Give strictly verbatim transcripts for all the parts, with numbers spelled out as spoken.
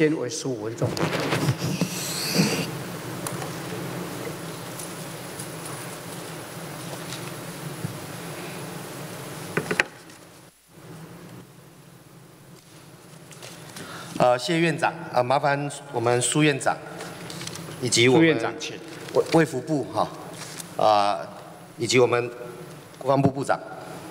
间为十五分钟。 呃，谢谢院长，呃，麻烦我们苏院长以及我们苏院长，请。 卫卫福部哈，啊、呃，以及我们国防部部长。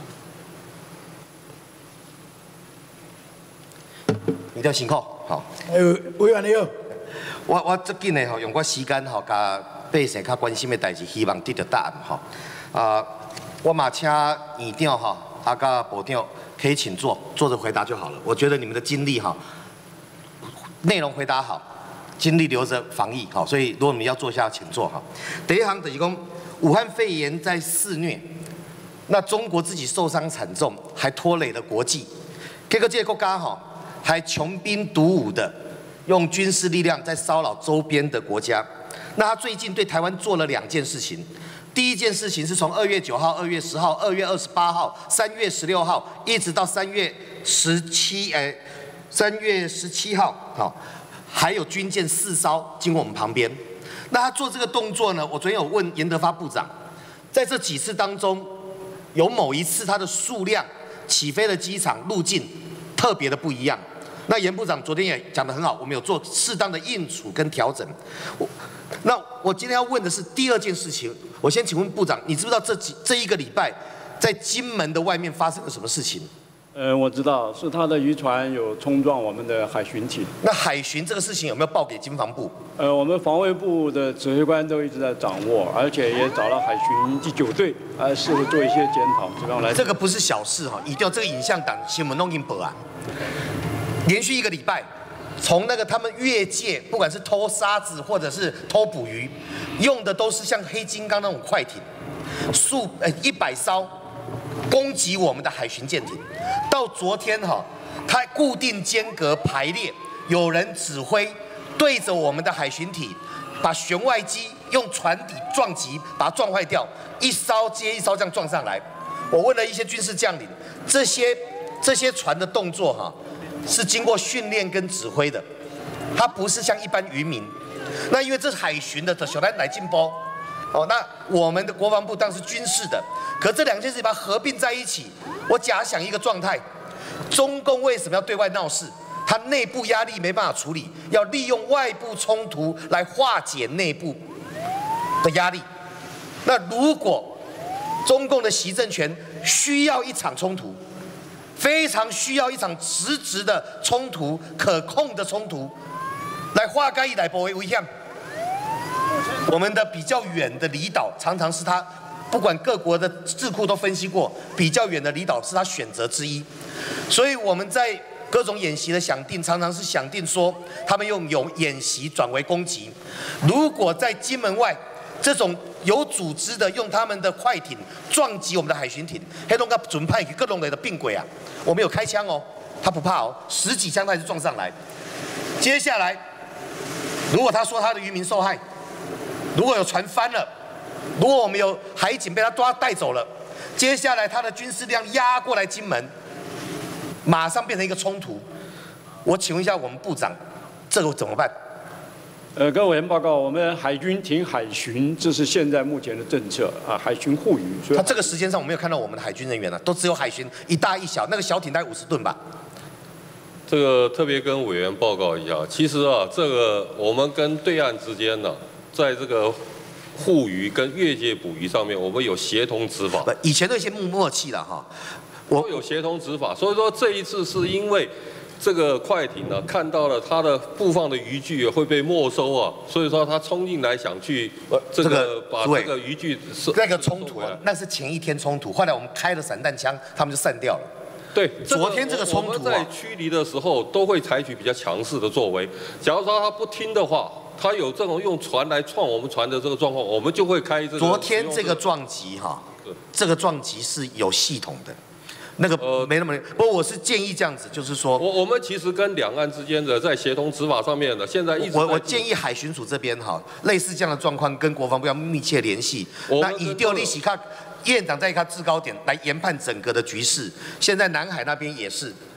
你条辛苦，好。 还有委员你好， 我我最近呢吼，用我时间吼，甲百姓较关心的代志，希望得到答案吼。啊、呃，我嘛请院长吼，啊甲部长可以请坐，坐着回答就好了。我觉得你们的精力哈，内容回答好，精力留着防疫好，所以如果你们要坐下，请坐哈。第一行等于讲，武汉肺炎在肆虐，那中国自己受伤惨重，还拖累了国际。结果这个国家哈，还穷兵黩武的。用军事力量在骚扰周边的国家。那他最近对台湾做了两件事情。第一件事情是从二月九号、二月十号、二月二十八号、三月十六号，一直到三月十七，哎，三月十七号，好，还有军舰四艘经过我们旁边。那他做这个动作呢？我昨天有问严德发部长，在这几次当中，有某一次它的数量、起飞的机场、路径特别的不一样。那严部长昨天也讲得很好，我们有做适当的应处跟调整。我，那我今天要问的是第二件事情，我先请问部长，你知不知道这几这一个礼拜在金门的外面发生了什么事情？ 呃，我知道是他的渔船有冲撞我们的海巡艇。 那海巡这个事情有没有报给经防部？ 呃，我们防卫部的指挥官都一直在掌握，而且也找了海巡第九队，呃，试着做一些检讨，怎么样来？ 这个不是小事哈，一定要这个影像档新闻弄进报啊。连续一个礼拜，从那个他们越界，不管是偷沙子或者是偷捕鱼，用的都是像黑金刚那种快艇，数呃一百艘攻击我们的海巡舰艇。到昨天哈，它固定间隔排列，有人指挥对着我们的海巡艇，把舷外机用船底撞击，把它撞坏掉，一艘接一艘这样撞上来。我问了一些军事将领，这些这些船的动作哈。是经过训练跟指挥的，它不是像一般渔民。那因为这是海巡的小单来进波，哦，那我们的国防部当然是军事的，可这两件事情把它合并在一起，我假想一个状态：中共为什么要对外闹事？它内部压力没办法处理，要利用外部冲突来化解内部的压力。那如果中共的习政权需要一场冲突，非常需要一场实质的冲突、可控的冲突，来化解来保卫危险。我们的比较远的离岛，常常是他不管各国的智库都分析过，比较远的离岛是他选择之一。所以我们在各种演习的想定，常常是想定说，他们用有演习转为攻击。如果在金门外，这种有组织的用他们的快艇撞击我们的海巡艇，黑龙江准派各种类的病鬼啊！我们有开枪哦，他不怕哦，十几枪他还是撞上来。接下来，如果他说他的渔民受害，如果有船翻了，如果我们有海警被他抓带走了，接下来他的军事量压过来金门，马上变成一个冲突。我请问一下我们部长，这个怎么办？ 呃，各位委员报告，我们海军挺海巡，这是现在目前的政策啊，海巡护渔。所以他这个时间上我没有看到我们的海军人员了、啊，都只有海巡一大一小，那个小艇大概五十吨吧。 这个特别跟委员报告一下，其实啊，这个我们跟对岸之间呢、啊，在这个护渔跟越界捕鱼上面，我们有协同执法。 以前都有一些默契了哈，我有协同执法，所以说这一次是因为。这个快艇呢，看到了它的布放的渔具会被没收啊，所以说他冲进来想去这个把这个渔具那个冲突啊，那是前一天冲突，后来我们开了散弹枪，他们就散掉了。 对， 昨天这个冲突啊， 我们在驱离的时候都会采取比较强势的作为。假如说他不听的话，他有这种用船来撞我们船的这个状况，我们就会开这个。 昨天这个撞击哈，这个撞击是有系统的。那个呃没那么，不过我是建议这样子，就是说， 我我们其实跟两岸之间的在协同执法上面呢，现在一直我我建议海巡署这边哈，类似这样的状况跟国防部要密切联系。那以丢利息看院长在一个制高点来研判整个的局势。现在南海那边也是，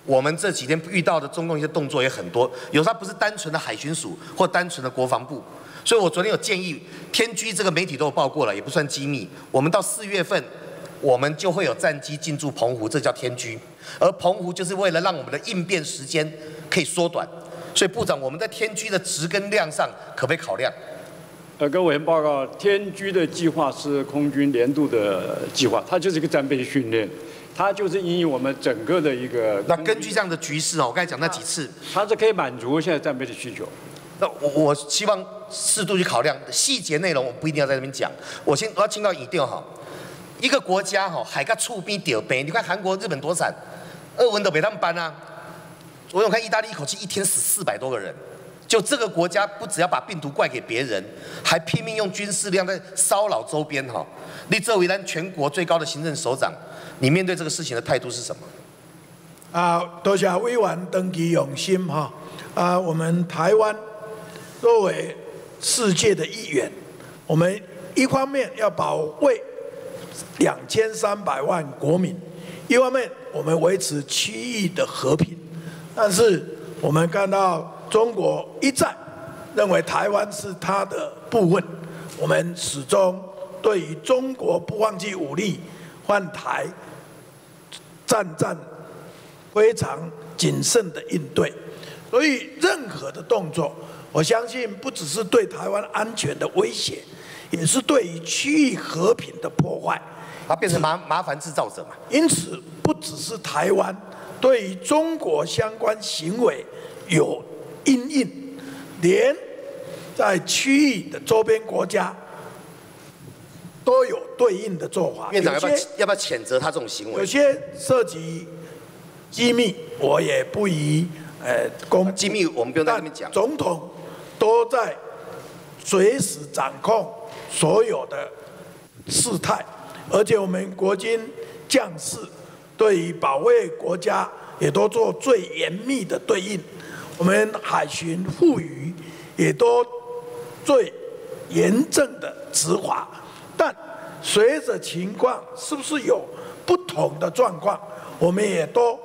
我们这几天遇到的中共一些动作也很多，有时候它不是单纯的海巡署或单纯的国防部。所以我昨天有建议，天居这个媒体都有报过了，也不算机密。我们到四月份，我们就会有战机进驻澎湖，这叫天居。而澎湖就是为了让我们的应变时间可以缩短。所以部长，我们在天居的值跟量上可不可以考量？ 呃，跟委员报告，天居的计划是空军年度的计划，它就是一个战备训练，它就是因应我们整个的一个。 那根据这样的局势哦，我刚才讲那几次， 它是可以满足现在战备的需求。 那我我希望适度去考量细节内容，我不一定要在这边讲。我先我要请教一定哈，一个国家哈海个触边掉杯，你看韩国、日本多惨，俄文都被他们搬啊。我有看意大利一口气一天死四百多个人，就这个国家不只要把病毒怪给别人，还拼命用军事量在骚扰周边哈。你作为咱全国最高的行政首长，你面对这个事情的态度是什么？ 啊，多谢委员登记用心哈。啊，我们台湾作为世界的一员，我们一方面要保卫两千三百万国民，一方面我们维持区域的和平。但是我们看到中国一再认为台湾是它的部分，我们始终对于中国不放弃武力换台战战非常谨慎的应对。所以任何的动作，我相信不只是对台湾安全的威胁，也是对于区域和平的破坏。 它变成麻麻烦制造者嘛。 因此，不只是台湾对于中国相关行为有因应，连在区域的周边国家都有对应的做法。 院长要不要要不要谴责他这种行为？ 有些涉及机密，我也不宜。呃，公机密我们不用在这边讲。 总统都在随时掌控所有的事态，而且我们国军将士对于保卫国家也都做最严密的对应，我们海巡护渔也都最严正的执法。但随着情况是不是有不同的状况，我们也都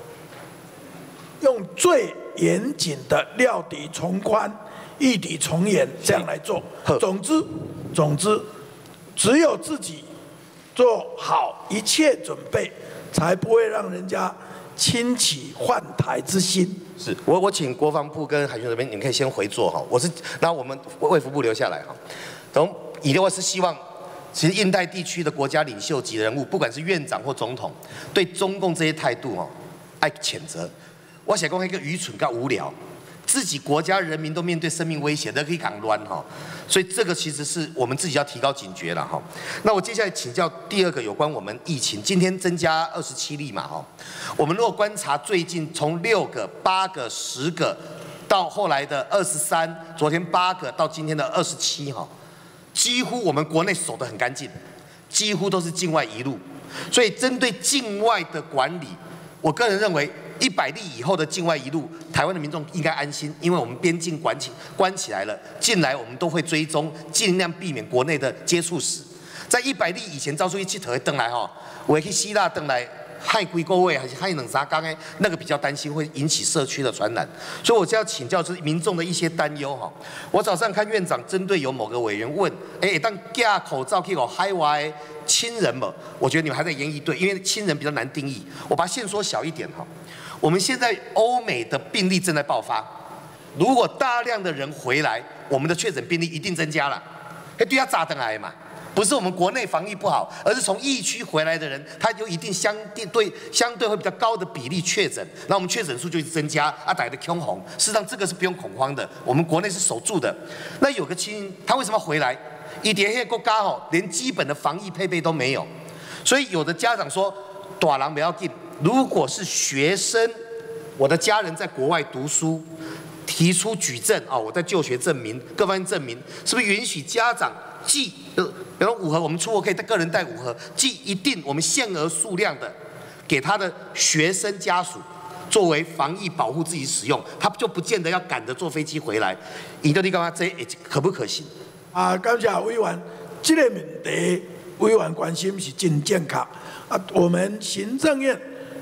用最严谨的料敌从宽、御敌从严这样来做。总之，总之，只有自己做好一切准备，才不会让人家轻起换台之心。 是我我请国防部跟海巡这边，你们可以先回座哈。我是然后我们卫福部留下来哈。从以后我是希望，其实印太地区的国家领袖级人物，不管是院长或总统，对中共这些态度哦，爱谴责。我想讲一个愚蠢跟无聊，自己国家人民都面对生命威胁，都可以港乱哈，所以这个其实是我们自己要提高警觉了哈。那我接下来请教第二个有关我们疫情，今天增加二十七例嘛哈，我们如果观察最近从六个、八个、十个到后来的二十三，昨天八个到今天的二十七哈，几乎我们国内守得很干净，几乎都是境外移入，所以针对境外的管理，我个人认为。一百例以后的境外移入，台湾的民众应该安心，因为我们边境关起关起来了，进来我们都会追踪，尽量避免国内的接触史。在一百例以前，招出一气头会登来哈，我也去希腊登来，害归各位还是害冷啥刚哎，那个比较担心会引起社区的传染，所以我就要请教就是民众的一些担忧哈。我早上看院长针对有某个委员问，哎，当架口罩可以搞海外亲人嘛？我觉得你们还在研议对，因为亲人比较难定义，我把线缩小一点哈。我们现在欧美的病例正在爆发，如果大量的人回来，我们的确诊病例一定增加了。哎，对他炸灯来嘛，不是我们国内防疫不好，而是从疫区回来的人，他有一定相对相对会比较高的比例确诊，那我们确诊数就一直增加，啊，打的空红。事实上这个是不用恐慌的，我们国内是守住的。那有个亲，他为什么回来？以前那些国家哦，连基本的防疫配备都没有，所以有的家长说，大人不要紧。如果是学生，我的家人在国外读书，提出举证啊，我在就学证明，各方面证明，是不是允许家长寄，呃，比如五盒，我们出国可以个人带五盒，寄一定我们限额数量的，给他的学生家属，作为防疫保护自己使用，他就不见得要赶着坐飞机回来。你到底干嘛？这可不可行？ 啊，感谢委员，这个问题委员关心是真正确啊。我们行政院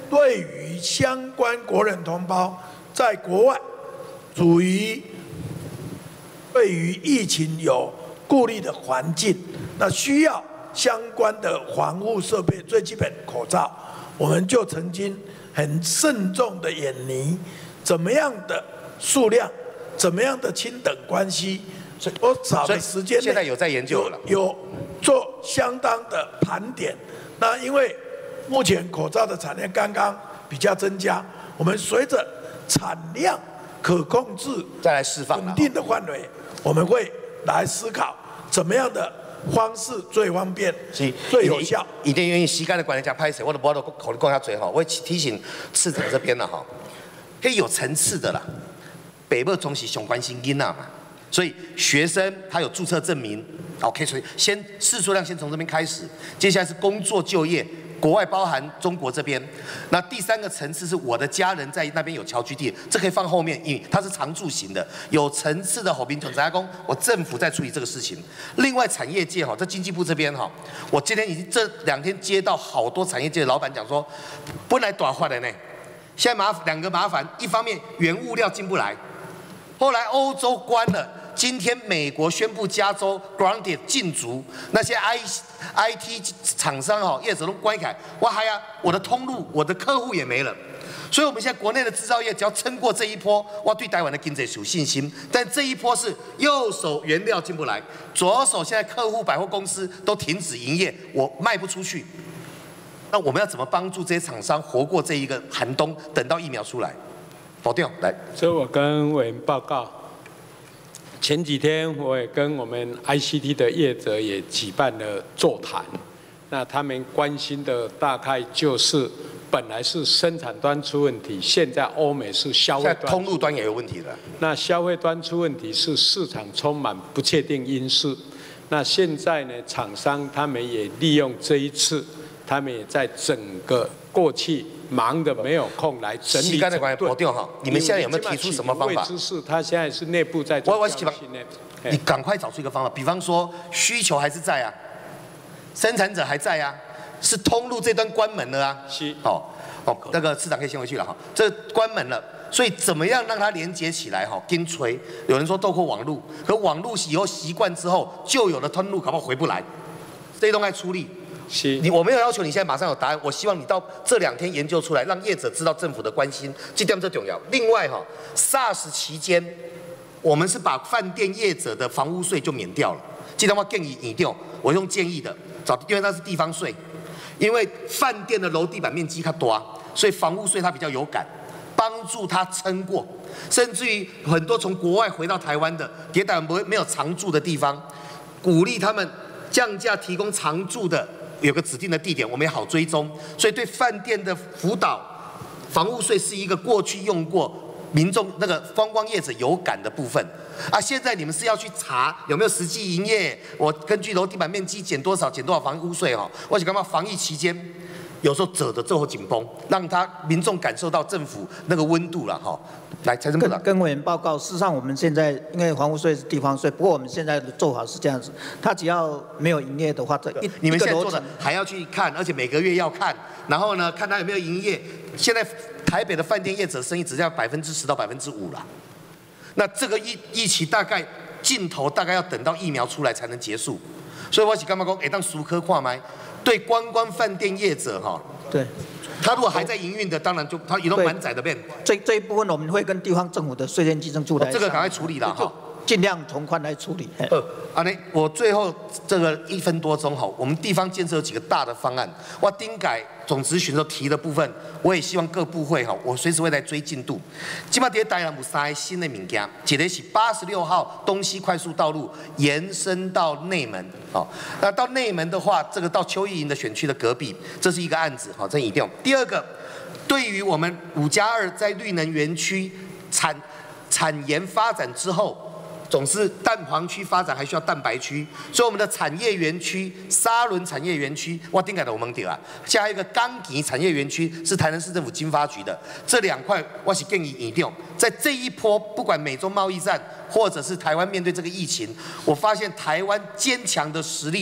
对于相关国人同胞在国外处于对于疫情有顾虑的环境，那需要相关的防护设备，最基本口罩，我们就曾经很慎重的研拟怎么样的数量，怎么样的亲等关系，多少的时间内现在有在研究了， 有做相当的盘点。那因为目前口罩的产量刚刚比较增加，我们随着产量可控制、 再来释放稳定的范围，我们会来思考怎么样的方式最方便、最有效。 一定愿意膝盖的管理家拍谁，我都不都考虑讲下嘴哈。我提醒市长这边了哈，可以有层次的啦。北部总是上关心囡仔嘛，所以学生他有注册证明 ，OK， 所以先试出量先从这边开始，接下来是工作就业。国外包含中国这边，那第三个层次是我的家人在那边有侨居地，这可以放后面，因为它是常住型的，有层次的好兵种加工，我政府在处理这个事情。另外产业界哈，在经济部这边哈，我今天已经这两天接到好多产业界的老板讲说，本来短话的呢，现在麻两个麻烦，一方面原物料进不来，后来欧洲关了。今天美国宣布加州 grounded 禁足，那些 I I T 厂商哈业者都关起来，哇嗨呀，我的通路、我的客户也没了。所以我们现在国内的制造业只要撑过这一波，哇，对台湾的经济有信心。但这一波是右手原料进不来，左手现在客户百货公司都停止营业，我卖不出去。那我们要怎么帮助这些厂商活过这一个寒冬，等到疫苗出来？否定来。 所以我跟委员报告。前几天我也跟我们 I C T 的业者也举办了座谈，那他们关心的大概就是本来是生产端出问题，现在欧美是消费端， 通路端也有问题了。 那消费端出问题是市场充满不确定因素。那现在呢，厂商他们也利用这一次，他们也在整个过去忙的没有空来整理整顿。 你们现在有没有提出什么方法？ 知识，他现在是内部在做。 我我希望你赶快找出一个方法，比方说需求还是在啊，生产者还在啊，是通路这端关门了啊。 是。 哦哦，那个市长可以先回去了哈，这关门了，所以怎么样让它连接起来哈？跟锤，有人说透过网路，可网路以后习惯之后，旧有的通路搞不好回不来，这一段该出力。你我没有要求你现在马上有答案，我希望你到这两天研究出来，让业者知道政府的关心，这点最重要。另外哈 ，SARS 期间，我们是把饭店业者的房屋税就免掉了，这点我建议你掉，我用建议的，找因为那是地方税，因为饭店的楼地板面积它多，所以房屋税它比较有感，帮助它撑过，甚至于很多从国外回到台湾的，也台湾没没有常住的地方，鼓励他们降价提供常住的。有个指定的地点，我们也好追踪，所以对饭店的辅导，房屋税是一个过去用过民众那个观光业者有感的部分啊。现在你们是要去查有没有实际营业，我根据楼地板面积减多少减多少房屋税哈。我想干嘛？防疫期间有时候折的最后紧绷，让他民众感受到政府那个温度了哈。来，财政部长。 跟委员报告，事实上我们现在因为房屋税是地方税，不过我们现在的做法是这样子，他只要没有营业的话，这一你们现在做的还要去看，而且每个月要看，然后呢看他有没有营业。现在台北的饭店业者生意只要百分之十到百分之五啦，那这个疫疫情大概尽头大概要等到疫苗出来才能结束，所以我是干嘛讲？哎，当熟科跨麦对观光饭店业者哈， 对。 他如果还在营运的，当然就他也都满载的变。 这这一部分我们会跟地方政府的税捐稽征处来、哦， 这个赶快处理了哈， 尽量从宽来处理。 呃，啊，那我最后这个一分多钟哈，我们地方建设有几个大的方案，我丁改总咨询都提的部分，我也希望各部会哈，我随时会来追进度。今嘛在台南有三个新的物件，一个是八十六号东西快速道路延伸到内门，好，那到内门的话，这个到邱意莹的选区的隔壁，这是一个案子，好，这一定。第二个，对于我们五加二在绿能园区产产研发展之后。总是蛋黄区发展还需要蛋白区，所以我们的产业园区沙仑产业园区，我定改的我们丢啊，现在还有一个钢吉产业园区是台南市政府经发局的，这两块我是建议移掉。在这一波不管美中贸易战，或者是台湾面对这个疫情，我发现台湾坚强的实力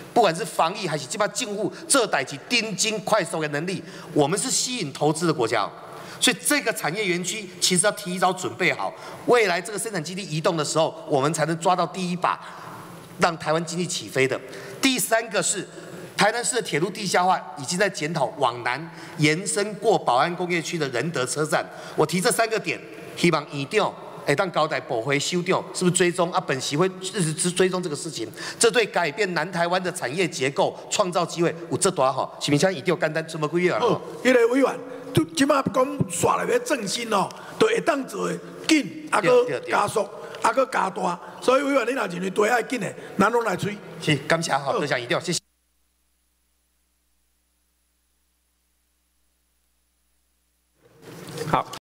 不管是防疫还是基本上政府这代际盯紧快速的能力，我们是吸引投资的国家。所以这个产业园区其实要提早准备好，未来这个生产基地移动的时候，我们才能抓到第一把，让台湾经济起飞的。第三个是台南市的铁路地下化已经在检讨往南延伸过保安工业区的仁德车站。我提这三个点，希望院长会当交代部会首长是不是追踪啊？本席会日日追踪这个事情，这对改变南台湾的产业结构、创造机会有这大好。是不是像院长简单这么几月啊？ 好，迄个委员。都即马讲刷来要振兴哦，都会当做会紧，啊个加速，啊个加大，所以委员你若认为对爱紧的，咱拢来催。 是，感谢好，多谢院长，谢谢。